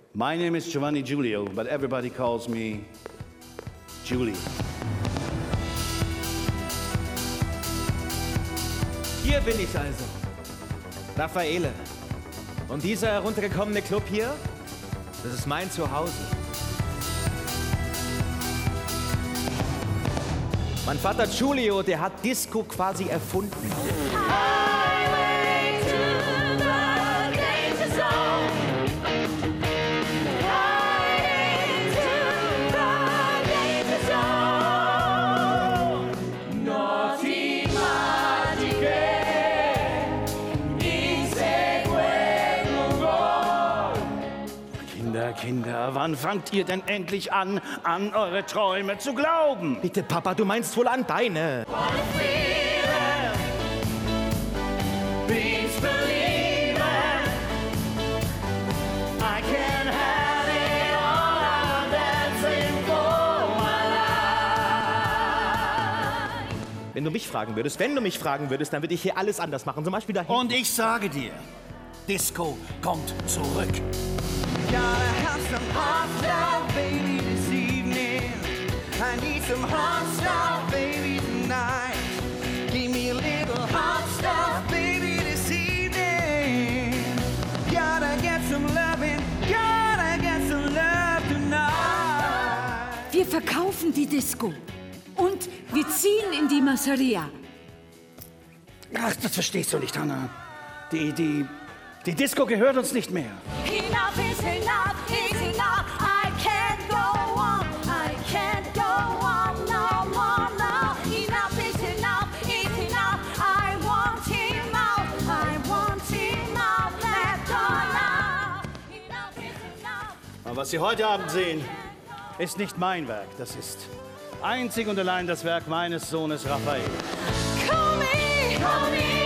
My name is Giovanni Giulio, but everybody calls me Julie. Hier bin ich also. Raffaele. Und dieser heruntergekommene Club hier, das ist mein Zuhause. Mein Vater Giulio, der hat Disco quasi erfunden. Kinder, wann fangt ihr denn endlich an eure Träume zu glauben? Bitte, Papa, du meinst wohl an deine. Wenn du mich fragen würdest, dann würde ich hier alles anders machen. Zum Beispiel da hinten. Und ich sage dir, Disco kommt zurück. Gotta have some hot stuff, baby, this evening. I need some hot stuff, baby, tonight. Give me a little hot stuff, baby, this evening. Gotta get some loving, gotta get some love tonight. Wir verkaufen die Disco und wir ziehen in die Masseria. Ach, das verstehst du nicht, Hannah. Die Disco gehört uns nicht mehr. Enough is enough, is enough. I can't go on, I can't go on no more now. Enough is enough, I want him out, I want him out, let go now. Enough is enough. Aber was Sie heute Abend sehen, ist nicht mein Werk. Das ist einzig und allein das Werk meines Sohnes Raphael. Call me,